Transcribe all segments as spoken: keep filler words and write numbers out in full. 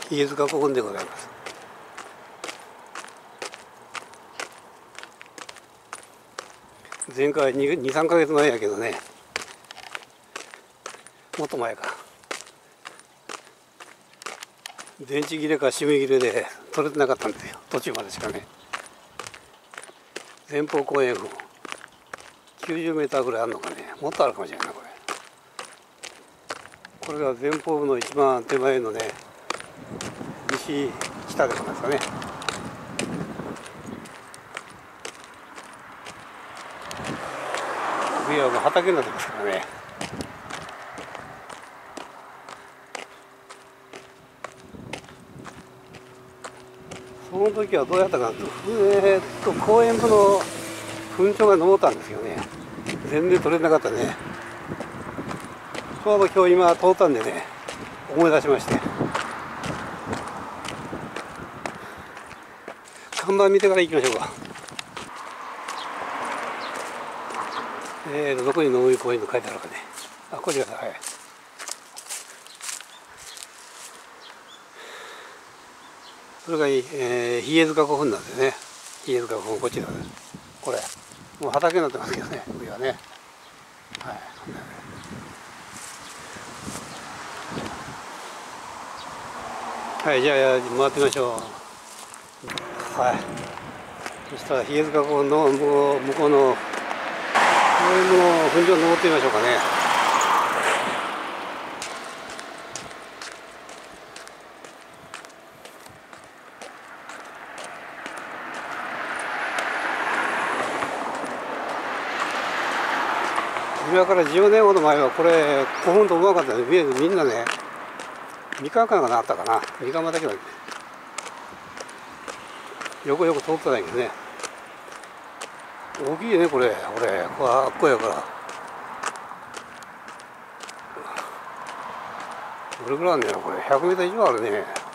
比叡塚古墳でございます。前回に、さんかげつまえやけどね、もっと前か。電池切れか締め切れで取れてなかったんですよ、途中までしかね。前方後円墳きゅうじゅうメーターぐらいあるのかね、もっとあるかもしれないなこれ。これが前方部の一番手前のね、西北でございますかね。上はもう畑になってますからね。その時はどうやったかなと、えー、っと公園部の墳頂が登ったんですよね。全然取れなかったね。ちょうど今日今通ったんでね、思い出しまして、看板見てから行きましょうか。えーとどこに登り公園と書いてあるかね。あ、こちらだ。はい。それが、えー、比叡塚古墳なんですね。比叡塚古墳、こちらです。これもう畑になってますけどね、上はね。はい、はい、じゃあ回ってみましょう。はい。そしたら比叡塚古墳の向こう向こうの公園の墳場に登ってみましょうかね。今からじゅうねんほど前はこれ古墳とうまかったんで、みんなね、みかんかなんかあったかな、みかんだけだけよくよく通ってないけどね。大きいねこれ、これこれあっこやから。どれぐらいあるんだよこれ、ひゃくメートル以上あるね。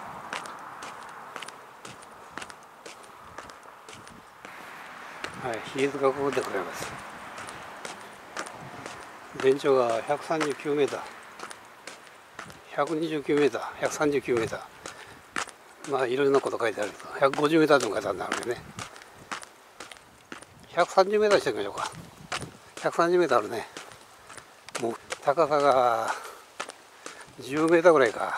はい、比叡塚古墳でございます。全長がひゃくさんじゅうきゅうメーター、ひゃくにじゅうきゅうメーター、ひゃくさんじゅうきゅうメーター。まあいろいろなこと書いてあるけど、ひゃくごじゅうメーターでも書いてあるんだろうね。ひゃくさんじゅうメーターにしておきましょうか。ひゃくさんじゅうメーターあるね。もう高さがじゅうメーターぐらいか。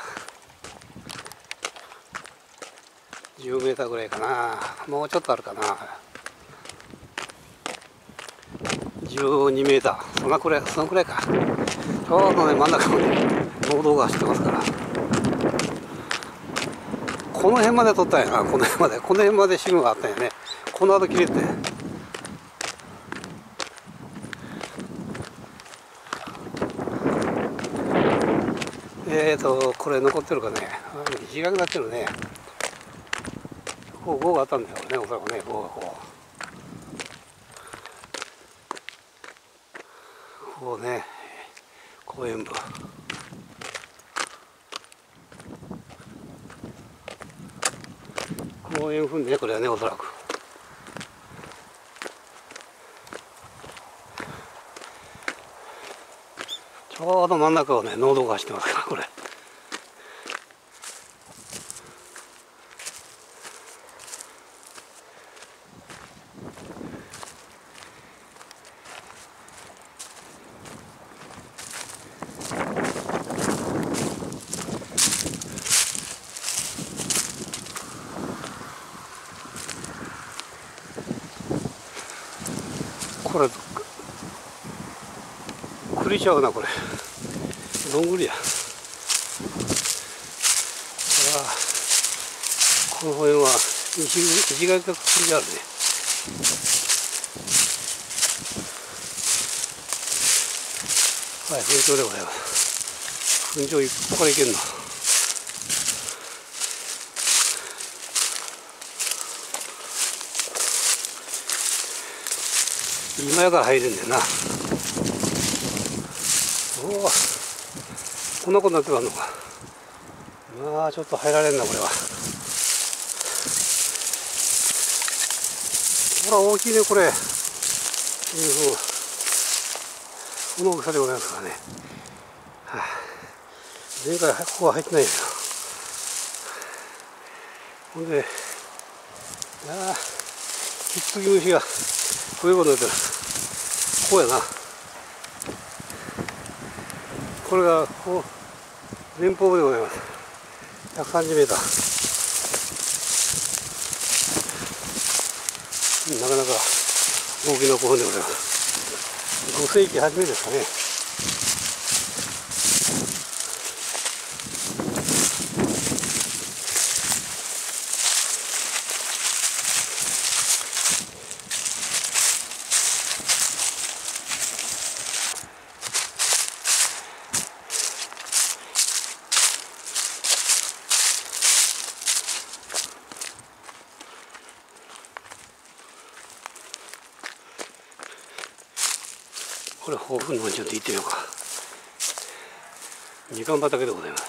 じゅうメーターぐらいかな。もうちょっとあるかな。じゅうにメーター、そんなくらい、そのくらいか。ちょうどね、真ん中をね、農道が走ってますから。この辺まで取ったんやな、この辺まで。この辺までシムがあったんやね。この後切れて。えーと、これ残ってるかね。短くなってるね。こう、ごがあったんだよね、おそらくね、ごがこう。こうね、公園部。公園踏んでね、これはね、おそらく。ちょうど真ん中をね、農道が走ってますから、これ。これ栗ちゃうな、これどんぐりや。この辺は石石垣が栗があるね。はい、墳頂でございます。墳頂いっこから行けるの。今やから入れんねんな。おお、こんなことになってまんのか。まあちょっと入られんなこれは。ほら大きいねこれ。うん、この大きさでございますからね。はあ、前回ここは入ってないですよ。 ほんで、ああ、ひっつき虫がこういうことになってる。こうやな。これがこう前方部でございます。ひゃくさんじゅうメーター。なかなか大きな古墳でございます。ごせいき初めですかね。これ豊富のちょっと行ってみようか。みかん畑でございます。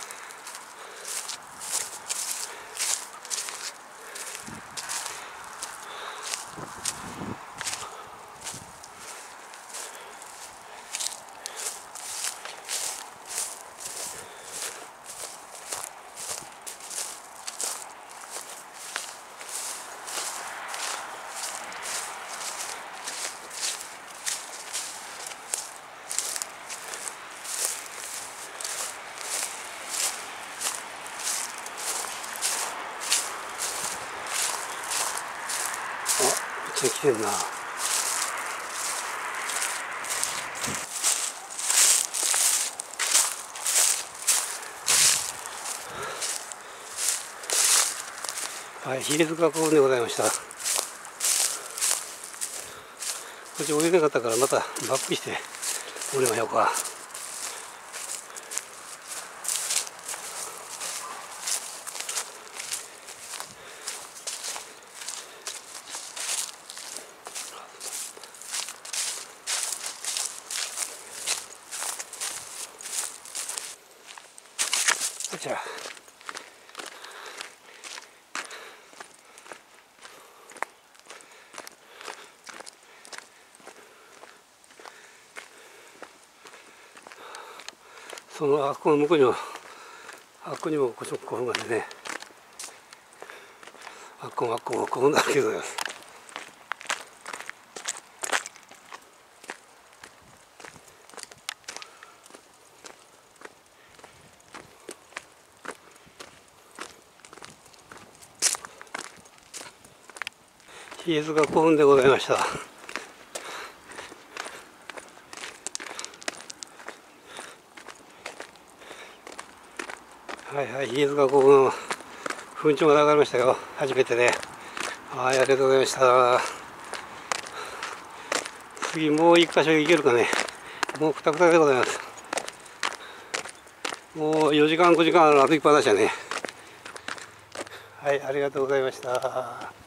めっちゃ来てんな。はい、比叡塚古墳でございました。こっち降りなかったからまたバックして降りましょうか。じゃあそのあっこの向こうにもあっこにもこっちも古墳があってね、あっこもあっこも古墳だらけでございます。比叡塚古墳でございました。はいはい、比叡塚古墳墳頂が流れましたよ。初めてね。はい、ありがとうございました。次もう一箇所行けるかね。もうくたくたでございます。もうよじかんごじかん歩きっぱなしだね。はい、ありがとうございました。